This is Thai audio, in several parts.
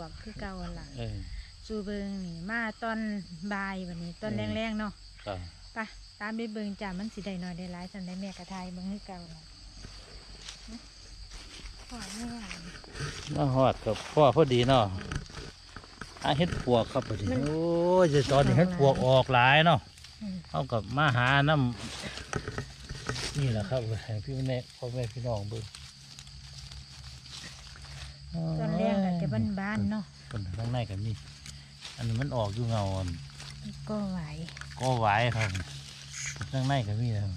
อกคือเก่าหลังสูเบิงนี่มาตอนบ่ายวันนี้ตอนแรงๆเนาะไปตามไปเบิงจ้ามันสิได้หน่อยได้หลายสันได้แม่กระทายเบิงคือเก่าหลังพ่อแม่มาหอดกับพ่อพอดีเนาะเฮ็ดปวกครับพอดีโอ้ยจะตอนนี้เฮ็ดปวกออกหลายเนาะเอากับมาหาน้ำนี่แหละครับพี่แม่พ่อแม่พี่น้องเบิ่งตอนแรกอาจจะบ้านๆเนาะคนข้างในกันนี่อันนี้มันออกอยู่เงาก็ไหวครับข้างในกันนี่นะ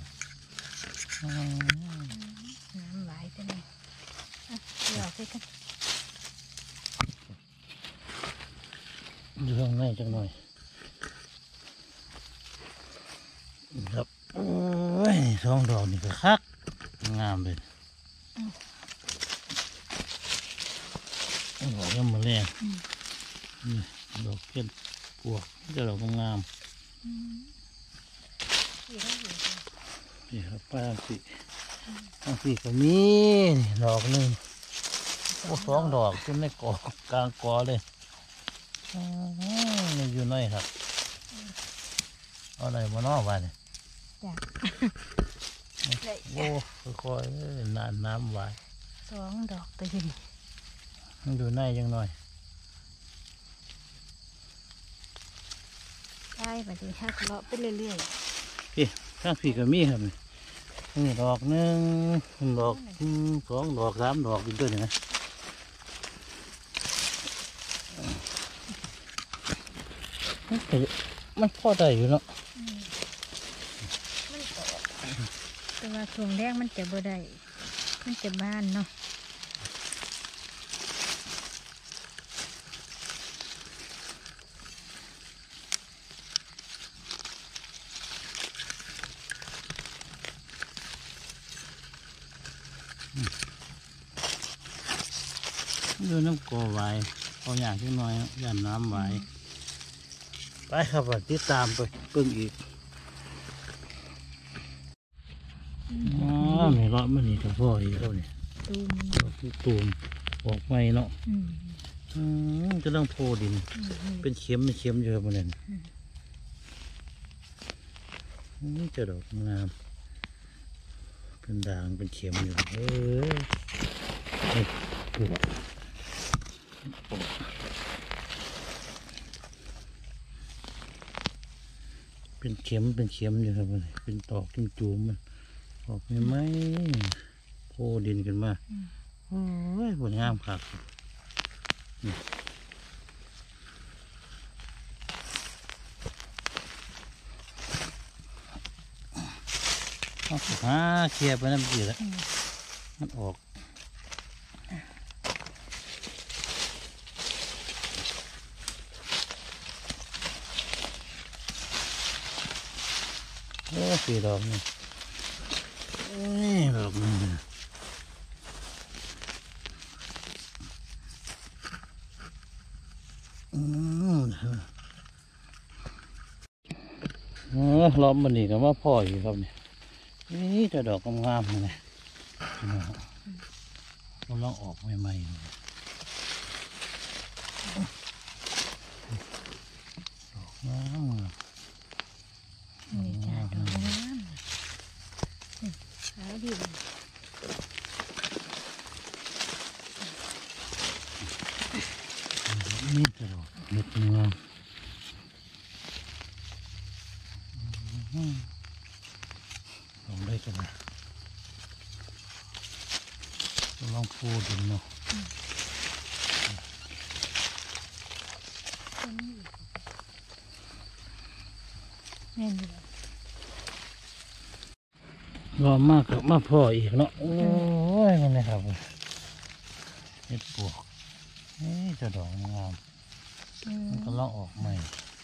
น้ำไหวจะนี่หยอกไปกันอยู่ข้างในจังหน่อยครับโอ้ยสองดอกนี่ก็คักงามเลยดอกยังมาแรงนี่ดอกเก็ดปวกจะดอกงามนี่ครับป้าสิทั้งสี่ก็มีดอกหนึ่งโอ้สองดอกขึ้นในกอกลางกอเลยนี่อยู่น้อยครับเอาอะไรมานอกบ้านเนี่ยโอ้ค่อยๆน้ำไหวสองดอกตีนมันดูในยังหน่อยได้แบบนี้ฮักเลาะไปเรื่อยๆพี่ข้างพี่ก็มีครับนี่ดอกหนึ่งดอกสองดอกสามดอกเป็นตัวหนึ่งนะมันพอได้อยู่เนาะแต่ว่าช่วงแรกมันจะบ่ได้มันจะบ้านเนาะดูน้ำกอไหวเอาอย่างที่น้อยย่านน้ำไหวไปครับติดตามไปเพิ่งอีกนี่เลาะมันนี่กับพ่ออีกแล้วนี่ตูมออกไม่เนาะจะต้องโพดินเป็นเข็มเยอะมาเลยนี่จะดอกงามเป็นด่างเป็นเข็มอยู่เป็นเข็มอยู่ครับเป็นตอกจุ่มมันออกไม่โพดินกันมาโอ้ยผลงามครับเคลียร์ไปน้ำจืดแล้วมันออกสี่ดอกนี่ดอกนึงล้อมมันนี่ก็ว่าพ่ออยู่ครับนี่จะดอกงามๆเลยกำลังออกใหม่ๆดอกงามนี่จ้าดอกงามขายดีนี่จะดอกเม็ดงามลองได้กันนะลองพูดดูเนาะรอมากกับมาพ่ออีกเนาะโอ้ยมันนะครับเห็ดปวกนี่จะดอกงามมันก็ล่อออกใหม่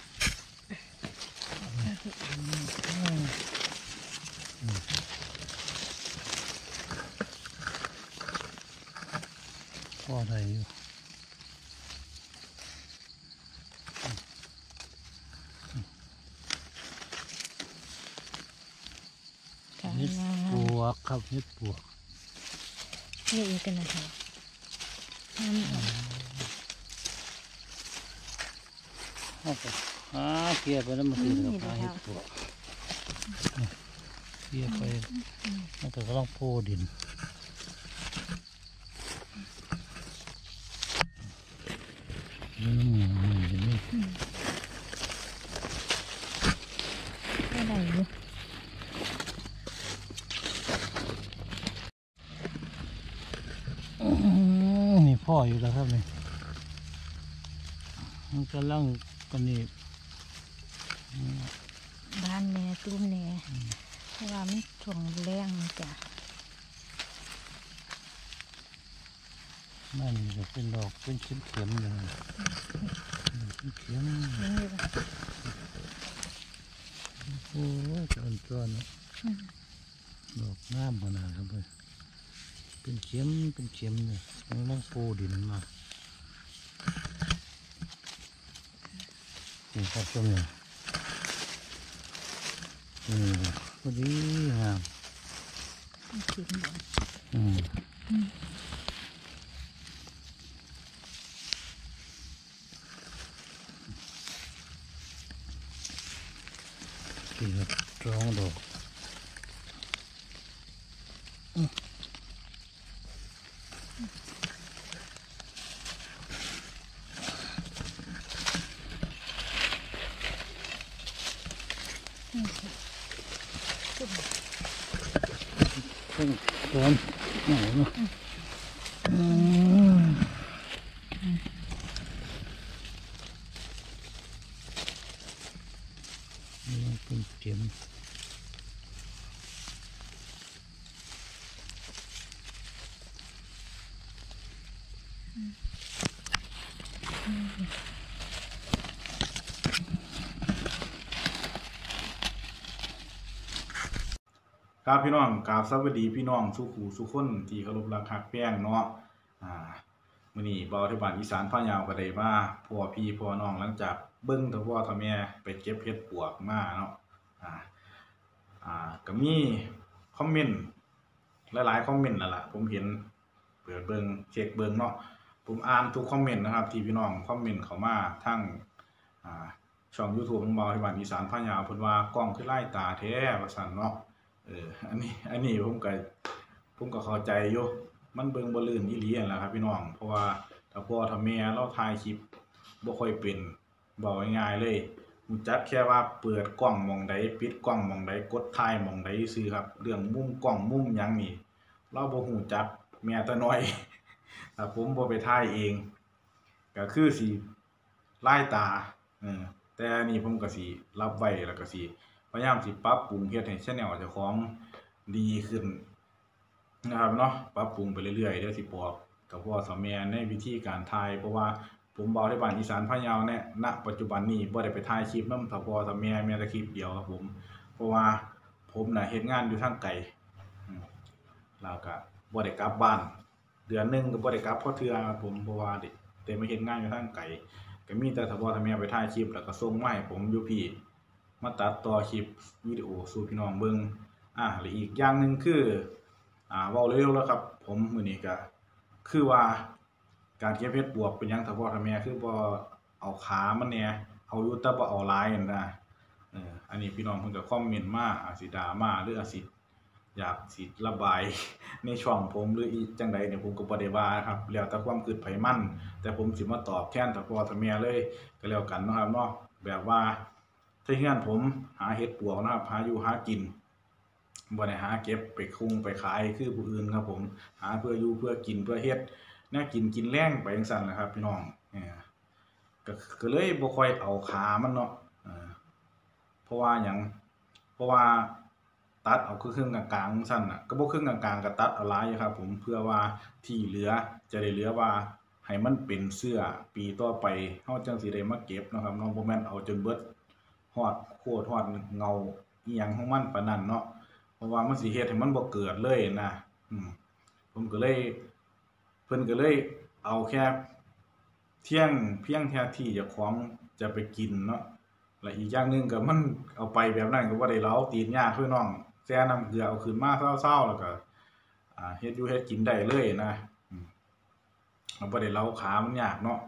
พ่อไทยอยู่เห็ดปวกครับเห็ดปวกนี่อีกกันนะคะเอาไปเกี่ยไปแล้วมันคือกับเห็ดปวกเกี่ยไปมันก็ต้องโพดินอะไรอยู่นี่พ่ออยู่แล้วครับนี่มันกำลังกันนี่บ้านแม่ตุ้มแน่เพราะว่ามันช่วงแรงจ้ะนั่นก็เป็นดอกเป็นเข็มๆเลยเข็มโอ้ยจ้อนดอกงามขนาดครับเลยเป็นเข็มเลยต้องโพดินมานี่ครับตรงนี้พอดีงามที่ครับร้องดอกร้อนหนาวเนาะนี่เป็นเข็มครับพี่น้องกราบสวัสดีพี่น้องสุขูสุขคนที่เคารพรักฮักแป้งเนาะมื้อนี้เบาที่บ้านอีสานพะเยาก็ได้มาพ่อพี่พ่อน้องหลังจากเบิ่งทั้งพ่อทั้งแม่ไปเก็บเห็ดปวกมาเนาะก็มีคอมเมนต์หลายๆคอมเมนต์นั่นล่ะผมเห็นเปิดเบิ่งเช็คเบิ่งเนาะผมอ่านทุกคอมเมนต์นะครับที่พี่น้องคอมเมนต์เข้ามาทั้งช่อง YouTube ของเบาที่บ้านอีสานพะเยาเพิ่นว่ากล้องคือไล่ตาแท้ว่าซั่นเนาะอันนี้ผมก็เข้าใจอยู่มันเบิ่งบ่ลื่นอีหลีนั่นแหละครับพี่น้องเพราะว่าถ้าพ่อถ้าแม่เราถ่ายคลิปบ่ค่อยเป็นเว้าง่ายๆเลยรู้จักแค่ว่าเปิดกล้องหม้องใดปิดกล้องหม้องใดกดถ่ายหม้องใดซื่อครับเรื่องมุมกล้องมุมหยังนี่เราบ่ฮู้จักแม้แต่น้อยถ้าผมบ่ไปถ่ายเองก็คือสิลายตาแต่อันนี้ผมก็สิรับไว้แล้วก็สิพยายามสิปรับปรุงเฮ็ดให้ channel เจ้าของดีขึ้นนะครับเนาะปรับปรุงไปเรื่อยๆเดี๋ยวสิบอกกับพ่อสามีในวิธีการถ่ายเพราะว่าผมเบาที่บ้านอีสานพะเยาเนี่ยณปัจจุบันนี้บ่ได้ไปถ่ายคลิปนำพ่อสามีแม้แต่คลิปเดียวครับผมเพราะว่าผมน่ะเฮ็ดงานอยู่ทางไกลแล้วก็บ่ได้กลับบ้านเดือนนึงก็บ่ได้กลับเพราะเทื่อครับผมเพราะว่าได้มาเฮ็ดงานอยู่ทางไกลก็มีแต่พ่อสามีไปถ่ายคลิปแล้วก็ส่งมาให้ผมอยู่พี่มาตัดต่อคลิปวิดีโอสู่พี่น้องเบิ่งและอีกอย่างนึงคือเว้าเร็วๆแล้วครับผมมื้อนี้ก็คือว่าการเก็บเห็ดปวกเป็นหยังถ้าพ่อถ้าแม่คือบ่เอาขามันแหน่เอาอยู่แต่บ่เอาหลายนั่นนะอันนี้พี่น้องเพิ่นก็คอมเมนต์มาอาจสิด่ามาหรืออาจสิอยากสิระบายในช่องผมหรืออีจังใดเนี่ยผมก็บ่ได้ว่าครับแล้วแต่ความคิดไผมันแต่ผมสิมาตอบแทนถ้าพ่อถ้าแม่เลยก็แล้วกันเนาะครับเนาะแบบว่าถ้าเฮือนผมหาเห็ดปวกนะครับหาอยู่หากินบ่ได้หาเก็บไปคุงไปขายคือผู้อื่นครับผมหาเพื่ออยู่เพื่อกินเพื่อเฮ็ดแนวกินแรงไปจังซั่นล่ะครับพี่น้องก็เลยบ่ค่อยเอาขามันเนาะเพราะว่าหยังเพราะว่าตัดเอาคือครึ่งกลางๆซั่นน่ะก็บ่ครึ่งกลางๆก็ตัดเอาหลายอยู่ครับผมเพื่อว่าที่เหลือจะได้เหลือว่าให้มันเป็นเสื้อปีต่อไปเฮาจังสิได้มาเก็บเนาะครับเนาะบ่แม่นเอาจนเบิดฮอดโคตรฮอดเงาอีหยังของมันปานนั้นเนาะเพราะว่ามันสิเฮ็ดให้มันบ่เกิดเลยนะผมก็เลยเพิ่นก็เลยเอาแค่เพียงแค่ที่เจ้าของจะไปกินเนาะและอีกอย่างนึงก็มันเอาไปแบบนั้นก็บ่ได้เลาตีนยากคือน้องแซ่น้ำเกลือเอาขึ้นมาเซาๆแล้วก็เฮ็ดอยู่เฮ็ดกินได้เลยนะบ่ได้เลาขามันยากเนาะน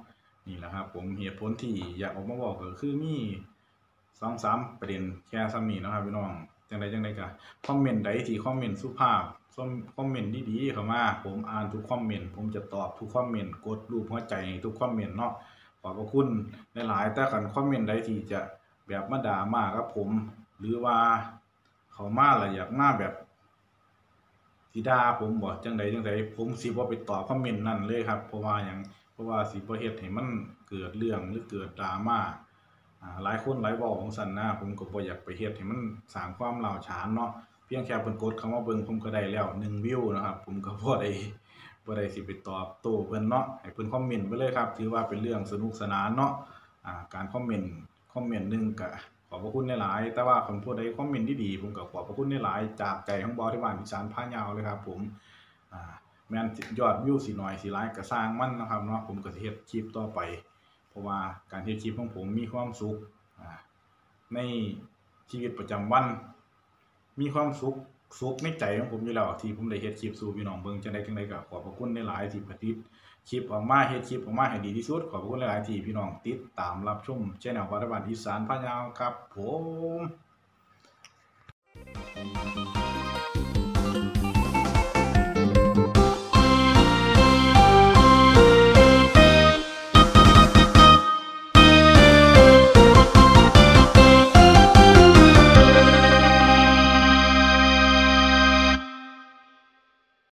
นี่แหละครับผมเหตุผลที่อยากออกมาบอกก็คือมี2-3ประเด็นแค่ซ้ำนี้นะครับพี่น้องจังใดก็คอมเมนต์ใดที่คอมเมนต์สุภาพคอมเมนต์ดีๆเข้ามาผมอ่านทุกคอมเมนต์ผมจะตอบทุกคอมเมนต์กดรูปหัวใจทุกคอมเมนต์เนาะขอบพระคุณหลายๆแต่คันคอมเมนต์ใดที่จะแบบมาด่ามากับผมหรือว่าเขามาแล้วอยากมาแบบสิด่าผมบ่จังใดผมสิบ่ไปตอบคอมเมนต์นั้นเลยครับเพราะว่าสิบ่เฮ็ดให้มันเกิดเรื่องหรือเกิดดราม่าหลายคนหลายเว้าของซั่นนะผมก็บ่อยากไปเฮ็ดให้มันสร้างความร้าวฉานเนาะเพียงแค่เพิ่นกดเข้ามาเบิ่งผมก็ได้แล้ว1วิวนะครับผมก็บ่ได้สิไปตอบโต้เพิ่นเนาะให้เพิ่นคอมเมนต์ไปเลยครับถือว่าเป็นเรื่องสนุกสนานเนาะการคอมเมนต์หนึงก็ขอบพระคุณหลายๆแต่ว่าคนผู้ใดคอมเมนต์ดีๆผมก็ขอบพระคุณหลายๆจากใจของบอที่บ้านอีสานพะเยาเลยครับผมแม่นยอดวิวสิน้อยสิหลายก็สร้างมันนะครับเนาะผมก็สิเฮ็ดคลิปต่อไปเพราะว่าการเฮ็ดคลิปของผมมีความสุขในชีวิตประจำวันมีความสุขในใจของผมอยู่แล้วที่ผมได้เฮ็ดคลิปสู่พี่น้องเบิ่งจังไดก็ขอบพระคุณหลายๆที่ผลิตคลิปออกมาเฮ็ดคลิปออกมาให้ดีที่สุดขอบคุณหลายๆที่พี่น้องติดตามรับชมช่องวัดบ้านอีสานพะเยาครับผม